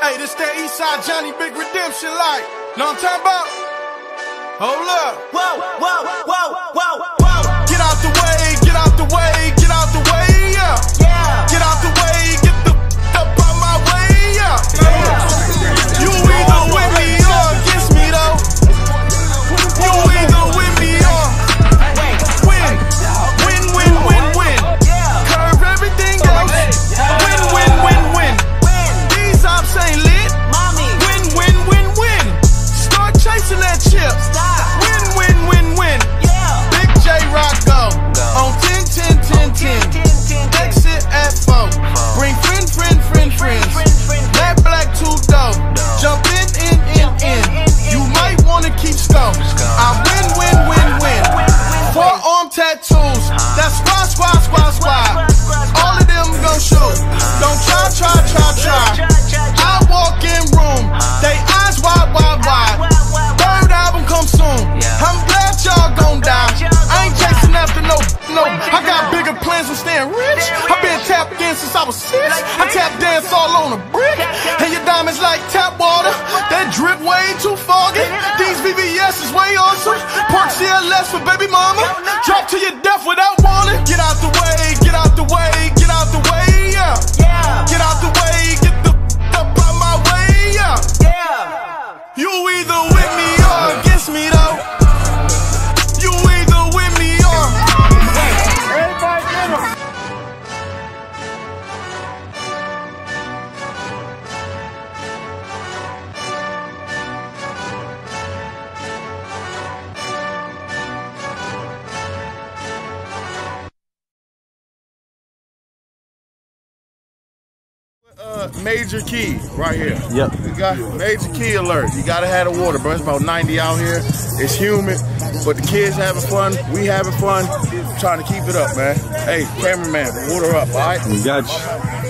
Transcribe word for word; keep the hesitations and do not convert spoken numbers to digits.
Hey, this that Eastside Johnny Big Redemption like. Know what I'm talking about? Hold up. Whoa, whoa, whoa, whoa, whoa. Get out the way, get out the way, get out the way, yeah. Yeah. Get out the way, get the f up out my way, yeah. Yeah. You either with me or against me though. You either with me or win. Win, win, win, win. Curve everything else. Win, win, win, win. These ops ain't lit. Win, win, win, win. Start chasing that chip. Win, win, win, win. Big J Rock go on ten, ten, ten, ten. Exit at four. Bring friend, friend, friend, friends. Black, black, two dope. Jump in, in, in, in. You might wanna keep scope. I win, win, win, win. Forearm tattoos. That's squad, squad, squad, squad. All of them gon' shoot. Don't try, try, try, try. I walk in room. They eyes wide, wide, wide. Third album come soon. I'm glad y'all gon' die. I ain't chasing after no, no. I got bigger plans than staying rich. I been tapped in since I was six. I tap dance all on a brick. And your diamonds like tap water. That drip way too foggy. These V V S is way awesome. Park C L S for baby mama. Drop to your death without warning. Get out the way, get out the way, get out the way, yeah. Get out the way, get the f up out my way, yeah. You either with me or against me though. You either with me or everybody get 'em. Uh, major key right here. Yep. You got major key alert. You gotta have the water, bro. It's about ninety out here. It's humid, but the kids having fun. We having fun. Trying to keep it up, man. Hey, cameraman, water up, all right? We got you.